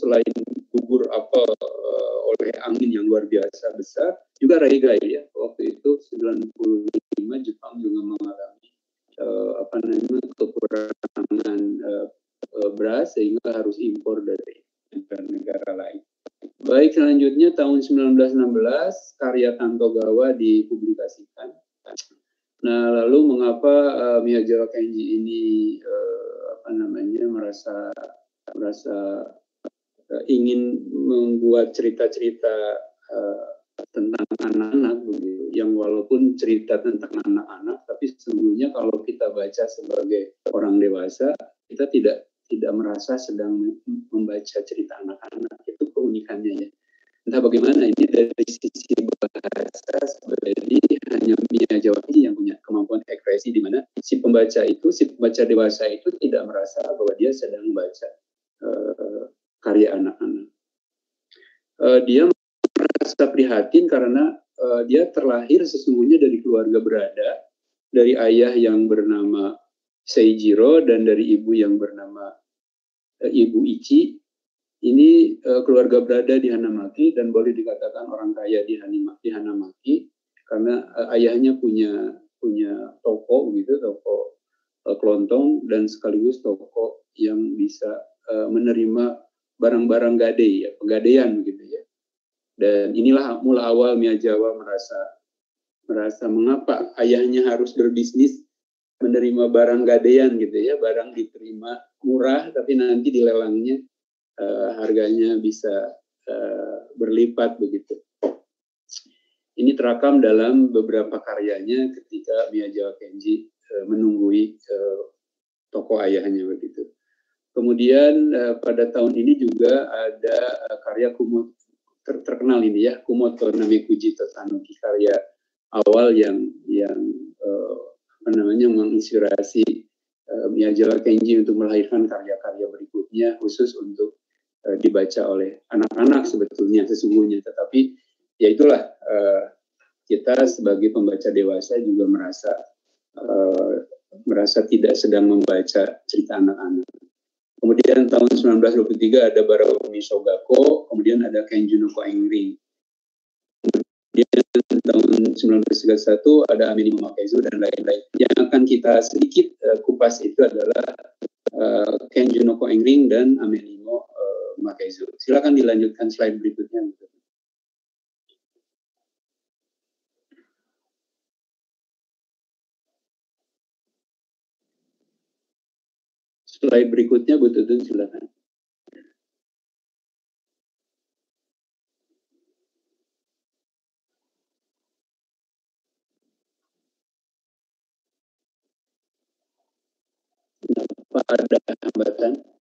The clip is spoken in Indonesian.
selain gugur apel oleh angin yang luar biasa besar, juga Reigai ya. Waktu itu 95 Jepang juga mengalami kekurangan beras sehingga harus impor dari negara lain. Baik, selanjutnya tahun 1916 karya Tantogawa dipublikasikan. Nah, lalu mengapa Miyazawa Kenji ini merasa ingin membuat cerita-cerita tentang anak-anak begitu, yang walaupun cerita tentang anak-anak, tapi sesungguhnya kalau kita baca sebagai orang dewasa, kita tidak merasa sedang membaca cerita anak-anak. Itu keunikannya ya. Entah bagaimana, ini dari sisi bahasa sebenarnya hanya Miyazawa Kenji yang punya kemampuan ekspresi, di mana si pembaca dewasa itu tidak merasa bahwa dia sedang membaca karya anak-anak. Dia merasa prihatin karena dia terlahir sesungguhnya dari keluarga berada, dari ayah yang bernama Seijiro dan dari ibu yang bernama Ibu Ichi. Ini keluarga berada di Hanamaki dan boleh dikatakan orang kaya di Hanamaki karena ayahnya punya toko gitu, toko kelontong dan sekaligus toko yang bisa menerima barang-barang gade ya, pegadaian gitu ya. Dan inilah mula awal Miyazawa merasa mengapa ayahnya harus berbisnis menerima barang gadean gitu ya, barang diterima murah tapi nanti dilelangnya harganya bisa berlipat begitu. Ini terekam dalam beberapa karyanya ketika Miyazawa Kenji menunggui toko ayahnya begitu. Kemudian pada tahun ini juga ada karya terkenal ini ya, Kumoto Namekuji Tanuki, karya awal yang menginspirasi Miyazawa Kenji untuk melahirkan karya-karya berikutnya khusus untuk dibaca oleh anak-anak sesungguhnya, tetapi ya itulah kita sebagai pembaca dewasa juga merasa tidak sedang membaca cerita anak-anak. Kemudian tahun 1923 ada Baraumi Shogako, kemudian ada Kenju no Koenri. Kemudian tahun 1931 ada Amenimo Makaizu dan lain-lain. Yang akan kita sedikit kupas itu adalah Kenju no Koenri dan Amenimo Makaizu. Silakan dilanjutkan slide berikutnya. Slide berikutnya, Bu Tutun, silakan. Apa ada hambatan?